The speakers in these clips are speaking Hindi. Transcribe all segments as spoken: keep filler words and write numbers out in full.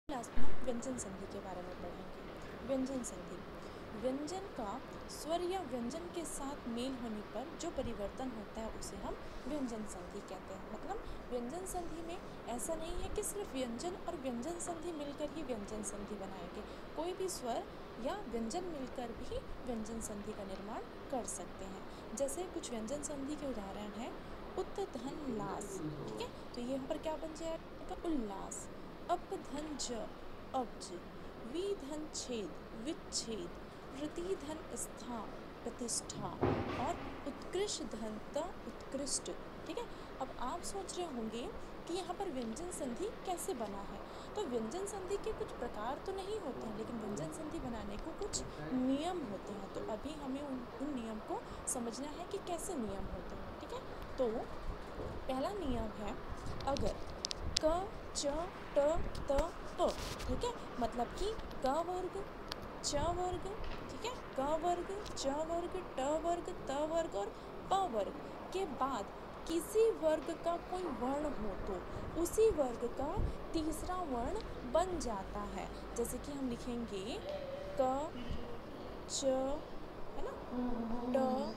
क्लास में हम व्यंजन संधि के बारे में पढ़ेंगे। व्यंजन संधि व्यंजन का स्वर या व्यंजन के साथ मेल होने पर जो परिवर्तन होता है उसे हम व्यंजन संधि कहते हैं। मतलब व्यंजन संधि में ऐसा नहीं है कि सिर्फ व्यंजन और व्यंजन संधि मिलकर ही व्यंजन संधि बनाएंगे। कोई भी स्वर या व्यंजन मिलकर भी व्यंजन संधि का निर्माण कर सकते हैं। जैसे कुछ व्यंजन संधि के उदाहरण हैं उत धन लास। ठीक है, तो ये यहाँ पर क्या बन जाएगा? उल्लास। अप धन ज अब्ज, वी धन छेद विच्छेद, प्रति धन स्थान प्रतिष्ठा और उत्कृष्ट धन त उत्कृष्ट। ठीक है, अब आप सोच रहे होंगे कि यहाँ पर व्यंजन संधि कैसे बना है। तो व्यंजन संधि के कुछ प्रकार तो नहीं होते हैं, लेकिन व्यंजन संधि बनाने को कुछ नियम होते हैं। तो अभी हमें उन, उन नियम को समझना है कि कैसे नियम होते हैं। ठीक है, तो पहला नियम है अगर क च ट त प। ठीक है, मतलब कि क वर्ग च वर्ग, ठीक है, क वर्ग च वर्ग ट वर्ग त वर्ग और प वर्ग के बाद किसी वर्ग का कोई वर्ण हो तो उसी वर्ग का तीसरा वर्ण बन जाता है। जैसे कि हम लिखेंगे क च, है ना, ट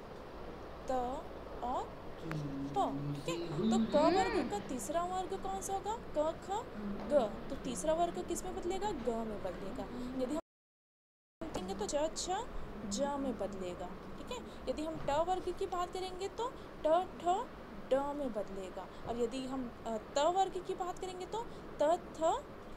त और प। ठीक है, तो क वर्ग का तीसरा वर्ग कौन सा होगा? क ख ग। तो तीसरा वर्ग किस में बदलेगा? ग में बदलेगा। यदि हम करेंगे तो च छ ज में बदलेगा। ठीक है, यदि हम ट वर्ग की बात करेंगे तो ट ठ ड में बदलेगा। और यदि हम त वर्ग की बात करेंगे तो त थ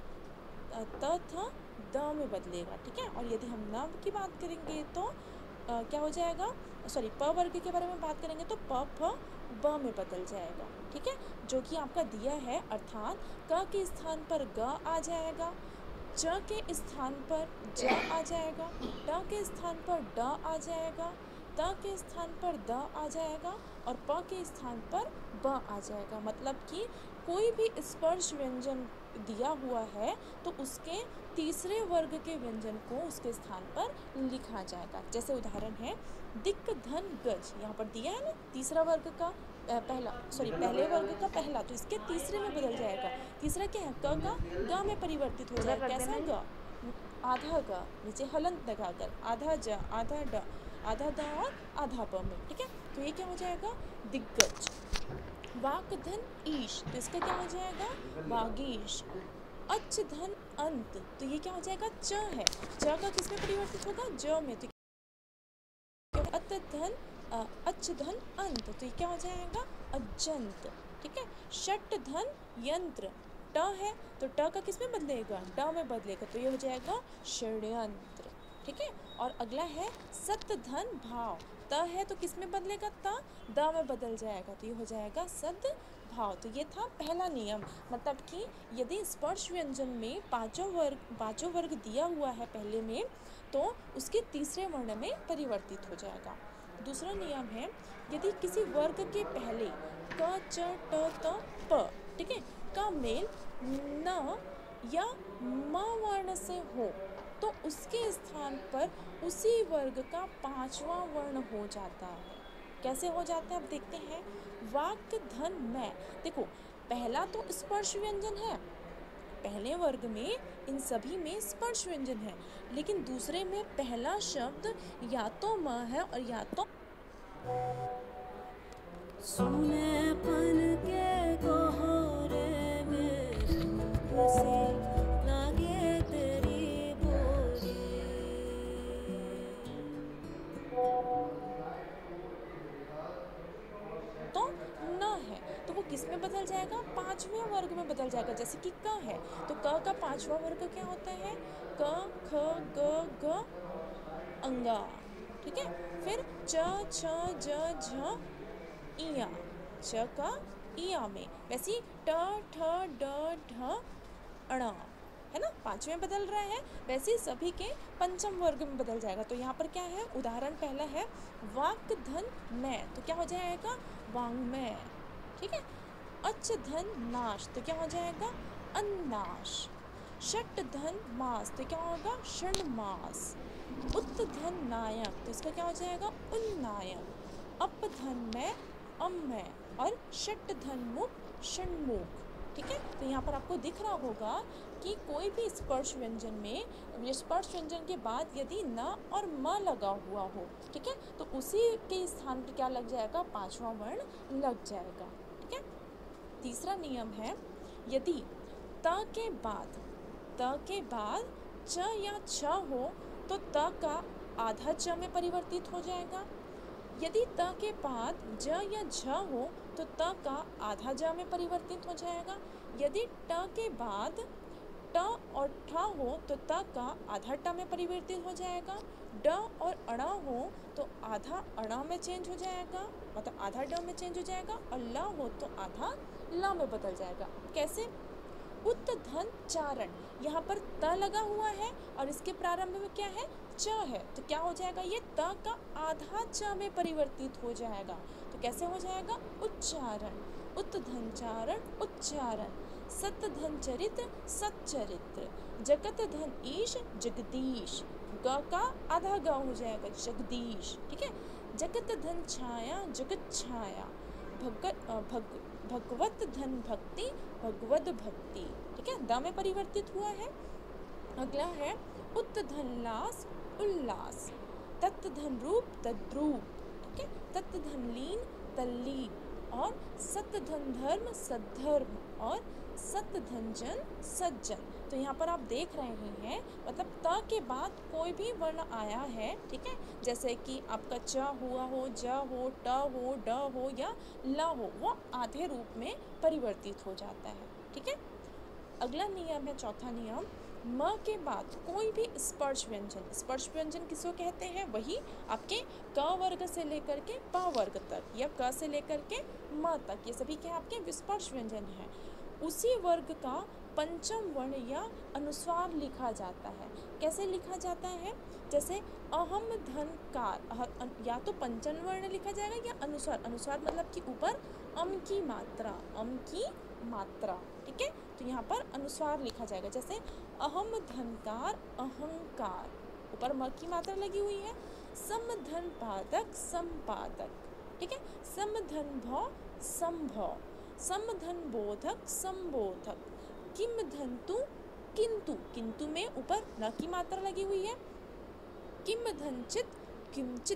त थ द में बदलेगा। ठीक है, और यदि हम नव की बात करेंगे तो आ, क्या हो जाएगा? सॉरी, प वर्ग के बारे में बात करेंगे तो प फ ब में बदल जाएगा। ठीक है, जो कि आपका दिया है, अर्थात क के स्थान पर ग आ जाएगा, च के स्थान पर ज आ जाएगा, ट के स्थान पर ड आ जाएगा, त के स्थान पर द आ जाएगा और प के स्थान पर ब आ जाएगा। मतलब कि कोई भी स्पर्श व्यंजन दिया हुआ है तो उसके तीसरे वर्ग के व्यंजन को उसके स्थान पर लिखा जाएगा। जैसे उदाहरण है दिक धन गज, यहाँ पर दिया है ना, तीसरा वर्ग का पहला सॉरी पहले वर्ग का पहला, तो इसके तीसरे में बदल जाएगा। तीसरा क्या है? क का ग में परिवर्तित हो जाएगा। कैसा ग? आधा ग नीचे हलंत लगाकर, आधा ज आधा ड आधा द और आधा प में। ठीक है, तो ये क्या हो जाएगा? दिग्गज। वाक धन ईश, तो इसका क्या हो जाएगा? वागीश। अच धन अंत, तो ये क्या हो जाएगा? च है, च का किस में परिवर्तित होगा? ज में। तो अत धन अच धन अंत, तो ये क्या हो जाएगा? अजंत। ठीक है, षट धन यंत्र, ट है तो ट का किस में बदलेगा? ड में बदलेगा, तो ये हो जाएगा षड्यंत्र। ठीक है, और अगला है सत धन भाव, त है तो किस में बदलेगा? त द में बदल जाएगा, तो ये हो जाएगा सद भाव। तो ये था पहला नियम, मतलब कि यदि स्पर्श व्यंजन में पांचों वर्ग पांचों वर्ग दिया हुआ है पहले में, तो उसके तीसरे वर्ण में परिवर्तित हो जाएगा। दूसरा नियम है यदि किसी वर्ग के पहले क च ट त प, ठीक है, का मेल न या म वर्ण से हो तो उसके स्थान पर उसी वर्ग का पांचवा वर्ण हो जाता है। कैसे हो जाता है अब देखते हैं। वाक धन मैं, देखो पहला तो स्पर्श व्यंजन है, पहले वर्ग में इन सभी में स्पर्श व्यंजन है, लेकिन दूसरे में पहला शब्द या तो म है और या तो सुनेपन के कोहरे में झुमक सी लागे तेरी बोली। तो न है, तो वो किस में बदल जाएगा? पांचवें वर्ग में बदल जाएगा। जैसे कि क है तो क का पांचवा वर्ग क्या होता है? क ख ग ग अंगा। ठीक है, फिर च छ ज झ इया, च का इया में, वैसे ट ठ ड ढ अणा, है ना, पांचवें बदल रहा है, वैसे सभी के पंचम वर्ग में बदल जाएगा। तो यहाँ पर क्या है? उदाहरण पहला है वाक धन मैं, तो क्या हो जाएगा? वांग्मय। ठीक है, अच धन नाश, तो क्या हो जाएगा? अन्नाश। षट धन मास, तो क्या होगा? षण्मास। उत धन नायक, तो इसका क्या हो जाएगा? उन्नायक। अप धन में अमय और षट धन मुख षण्मुख। ठीक है। तो यहाँ पर आपको दिख रहा होगा कि कोई भी स्पर्श व्यंजन में, ये स्पर्श व्यंजन के बाद यदि न और म लगा हुआ हो, ठीक है, तो उसी के स्थान पर क्या लग जाएगा, पांचवा वर्ण लग जाएगा। ठीक है। तीसरा नियम है, यदि त के बाद त के बाद च या छ हो तो त का आधा च में परिवर्तित हो जाएगा। यदि त के बाद ज या झ हो तो त का आधा ज में परिवर्तित हो जाएगा। यदि ट के बाद ट और ठ हो तो त का आधा ट में परिवर्तित हो जाएगा। ड और अण हो तो आधा अण में चेंज हो जाएगा, मतलब आधा ड में चेंज हो जाएगा, और ल हो तो आधा ल में बदल जाएगा। कैसे? उत धन चारण, यहाँ पर त लगा हुआ है और इसके प्रारंभ में क्या है, च है, तो क्या हो जाएगा, ये त का आधा च में परिवर्तित हो जाएगा। तो कैसे हो जाएगा, उच्चारण, उत धन चारण उच्चारण। सत धन चरित्र सच्चरित्र। जगत धन ईश जगदीश, ग का आधा ग हो जाएगा, जगदीश। ठीक है। जगत धन छाया जगत छाया। भगत भग भगवत धन भक्ति भगवद भक्ति। ठीक है, द में परिवर्तित हुआ है। अगला है उत धन लास उल्लास। तत् धन रूप तद्रूप। ठीक है, तत् धन लीन तल्लीन। और सत धन धर्म सद्धर्म। और सत धन जन सज्जन। तो यहाँ पर आप देख रहे हैं, मतलब त के बाद कोई भी वर्ण आया है, ठीक है, जैसे कि आपका च हुआ हो, ज हो, ट हो, ड हो या ल हो, वो आधे रूप में परिवर्तित हो जाता है। ठीक है। अगला नियम है, चौथा नियम, म के बाद कोई भी स्पर्श व्यंजन, स्पर्श व्यंजन किसको कहते हैं, वही आपके क वर्ग से लेकर के प वर्ग तक या क से लेकर के म तक, ये सभी क्या आपके स्पर्श व्यंजन हैं। उसी वर्ग का पंचम वर्ण या अनुस्वार लिखा जाता है। कैसे लिखा जाता है, जैसे अहम धन कार, या तो पंचम वर्ण लिखा जाएगा या अनुस्वार। अनुस्वार मतलब कि ऊपर अम की मात्रा, अम की मात्रा। ठीक है, तो यहाँ पर अनुस्वार लिखा जाएगा, जैसे अहम धनकार अहंकार, ऊपर म की मात्रा लगी हुई है। सम धन पादक संपादक। ठीक है, सम धन भव संभव। सम धन बोधक संबोधक। किम धन्तु किंतु, किंतु में ऊपर न की मात्रा लगी हुई है। किम धन चित किंचित।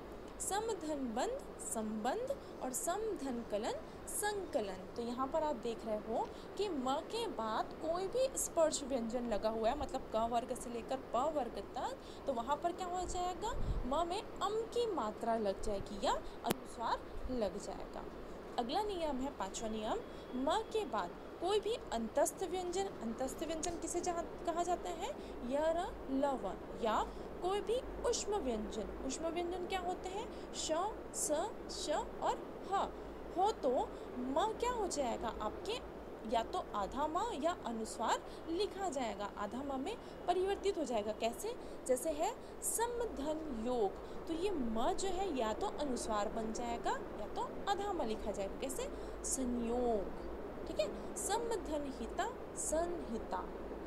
सम धन बंध संबंध। और सम धन कलन संकलन। तो यहाँ पर आप देख रहे हो कि म के बाद कोई भी स्पर्श व्यंजन लगा हुआ है, मतलब क वर्ग से लेकर प वर्ग तक, तो वहाँ पर क्या हो जाएगा, म में अम की मात्रा लग जाएगी या अनुस्वार लग जाएगा। अगला नियम है, पांचवा नियम, म के बाद कोई भी अंतस्थ व्यंजन, अंतस्थ व्यंजन किसे कहा जाता है, य लव, या कोई भी उष्म व्यंजन। उष्म व्यंजन क्या होते हैं, श स श और ह हो तो म क्या हो जाएगा आपके, या तो आधा म या अनुस्वार लिखा जाएगा, आधा म में परिवर्तित हो जाएगा। कैसे, जैसे है सम धन योग, तो ये म जो है या तो अनुस्वार बन जाएगा या तो आधा म लिखा जाएगा। कैसे, संयोग। ठीक है, सम धन हिता संहिता।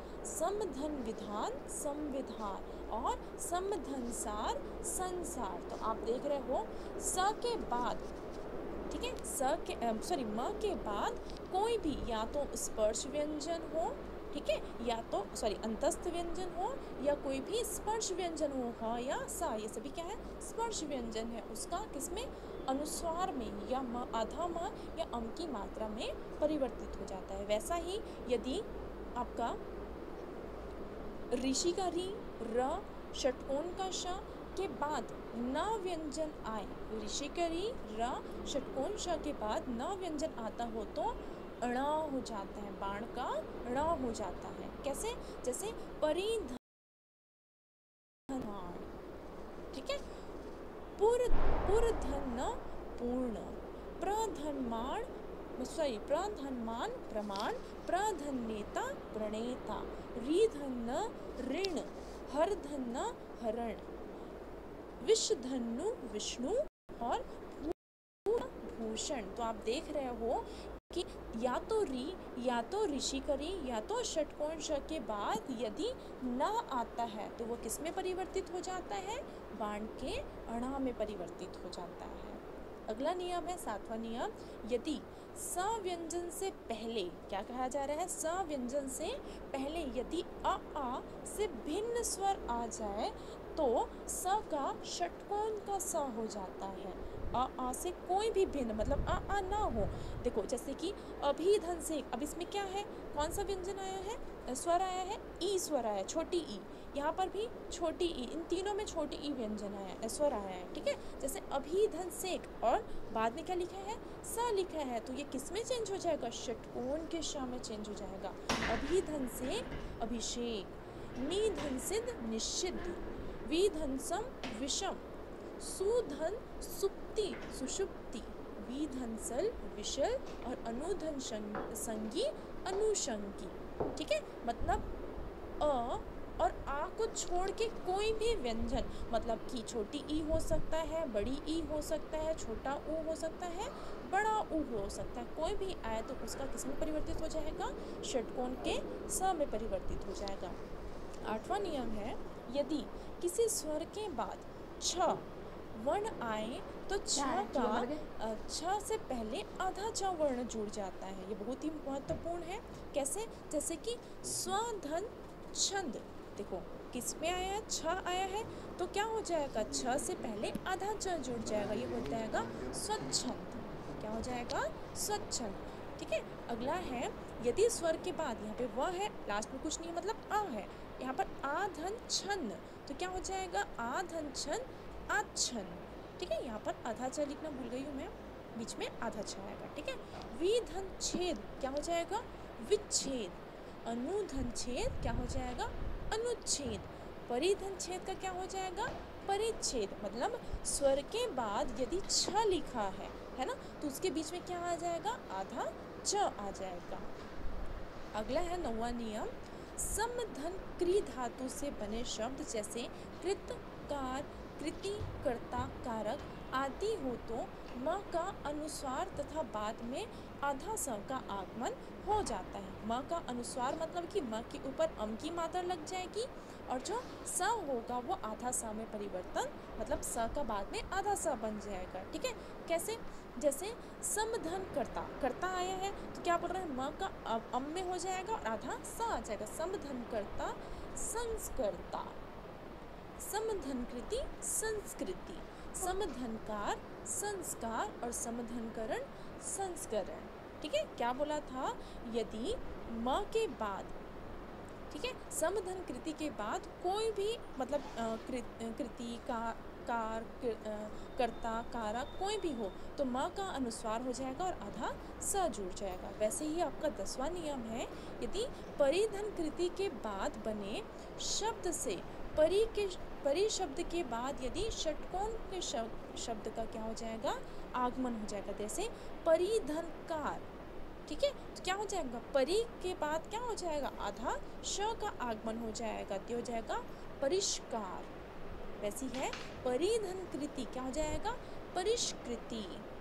सम धन विधान संविधान। और सम धन सार संसार। तो आप देख रहे हो स के बाद, ठीक है, स के सॉरी म के बाद कोई भी या तो स्पर्श व्यंजन हो, ठीक है, या तो सॉरी अंतस्थ व्यंजन हो, या कोई भी स्पर्श व्यंजन हो, ह या सा, ये सभी क्या है, स्पर्श व्यंजन है, उसका किसमें, अनुस्वार में या म आधा म या अम की मात्रा में परिवर्तित हो जाता है। वैसा ही यदि आपका ऋषि का री, र, षटकोण का श के बाद न व्यंजन आए, ऋषि का री, र, षटकोण श के बाद न व्यंजन आता हो तो अण हो जाता है, बाण का ण हो जाता है। कैसे, जैसे परिधन, ठीक है, पुर पुरधन पूर्ण। प्रधनमान सॉरी प्रधनमान प्रमाण। प्रधन्यता प्रणेता। रीधन ऋण। हरधन हरण। विषधनु विष्णु। और भूषण। तो आप देख रहे हो कि या तो री, या तो ऋषि करी, या तो षटकोण श के बाद यदि न आता है तो वो किस में परिवर्तित हो जाता है, बाण के अणा में परिवर्तित हो जाता है। अगला नियम है सातवां नियम, यदि स व्यंजन से पहले, क्या कहा जा रहा है, स व्यंजन से पहले यदि अ आ से भिन्न स्वर आ जाए तो स का षटकोण का स हो जाता है। अ आ से कोई भी भिन्न मतलब अ आ ना हो। देखो जैसे कि अभिधन से, अब इसमें क्या है, कौन सा व्यंजन आया है, स्वर आया है, ई स्वर आया, छोटी ई, यहाँ पर भी छोटी ई, इन तीनों में छोटी ई व्यंजन आया, स्वर आया है, ठीक है। जैसे अभिधन सेक और बाद में क्या लिखा है, स लिखा है, तो ये किस में चेंज हो जाएगा, षटकोण के श में चेंज हो जाएगा। अभिधन सेक अभिषेक, निधन सिद्ध निषिद्ध, विधनसम विषम, सुधन सुप्ति सुषुप्ति, विधनसल विशल और अनुधन संगी अनुषंगी, ठीक है। मतलब अ और आ को छोड़ के कोई भी व्यंजन, मतलब कि छोटी ई हो सकता है, बड़ी ई हो सकता है, छोटा ऊ हो सकता है, बड़ा ऊ हो सकता है, कोई भी आए तो उसका किस में परिवर्तित हो जाएगा, षटकोण के स में परिवर्तित हो जाएगा। आठवां नियम है, यदि किसी स्वर के बाद छ वर्ण आए तो छ का छ से पहले आधा छ वर्ण जुड़ जाता है। ये बहुत ही महत्वपूर्ण है। कैसे, जैसे कि स्वधन छंद, देखो किस में आया है, छ आया है, तो क्या हो जाएगा, छ से पहले आधा छ जुड़ जाएगा, ये हो जाएगा स्वच्छंद। क्या हो जाएगा, स्वच्छंद, ठीक है। अगला है, यदि स्वर के बाद यहाँ पे वह है, लास्ट में कुछ नहीं मतलब आ है, यहाँ पर आधन छंद, तो क्या हो जाएगा, आधन छंद आच्छन, ठीक है। यहाँ पर आधा छ लिखना भूल गई हूँ मैं, बीच में आधा छ आएगा, ठीक है। विधन छेद क्या हो जाएगा, विच्छेद, अनुधन छेद क्या हो जाएगा, अनुच्छेद, परिधन छेद का क्या हो जाएगा, परिच्छेद। मतलब स्वर के बाद यदि छ लिखा है है ना, तो उसके बीच में क्या आ जाएगा, आधा च आ जाएगा। अगला है नौवां नियम, समधन क्री धातु से बने शब्द जैसे कृत, कार, कृति, कर्ता, कारक आदि हो तो म का अनुस्वार तथा बाद में आधा स का आगमन हो जाता है। म का अनुस्वार मतलब कि म के ऊपर अम की मात्रा लग जाएगी और जो स होगा वो आधा स में परिवर्तन, मतलब स का बाद में आधा स बन जाएगा, ठीक है। कैसे, जैसे समधन कर्ता, कर्ता आया है तो क्या बोल रहे हैं, म का अम में हो जाएगा और आधा स आ जाएगा, समधन कर्ता संस्कर्ता, समधनकृति संस्कृति, समधनकार संस्कार और समधनकरण संस्करण, ठीक है। क्या बोला था, यदि म के बाद, ठीक है, समधन कृति के बाद कोई भी मतलब कृति का कार कर्ता कारक कोई भी हो तो म का अनुस्वार हो जाएगा और आधा स जुड़ जाएगा। वैसे ही आपका दसवां नियम है, यदि परिधन कृति के बाद बने शब्द से परि के परि शब्द के बाद यदि षटकोण के शब्द शब्द का क्या हो जाएगा, आगमन हो जाएगा। जैसे परिधनकार, ठीक है, तो क्या हो जाएगा, परि के बाद क्या हो जाएगा, आधा श का आगमन हो जाएगा, तो हो जाएगा परिष्कार। वैसी है परिधन कृति, क्या हो जाएगा, परिष्कृति,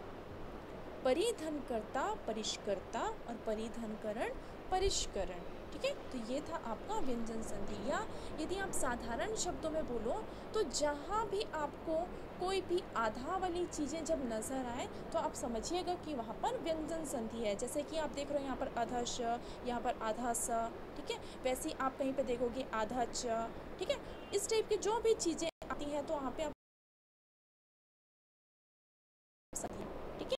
परिधनकर्ता परिष्कर्ता और परिधनकरण परिष्करण, ठीक है। तो ये था आपका व्यंजन संधि। या यदि आप साधारण शब्दों में बोलो तो जहाँ भी आपको कोई भी आधा वाली चीज़ें जब नज़र आए तो आप समझिएगा कि वहाँ पर व्यंजन संधि है। जैसे कि आप देख रहे हो यहाँ पर आधा श, यहाँ पर आधा स, ठीक है। वैसे ही आप कहीं पे देखोगे आधा च, ठीक है। इस टाइप की जो भी चीज़ें आती हैं तो वहाँ पे आप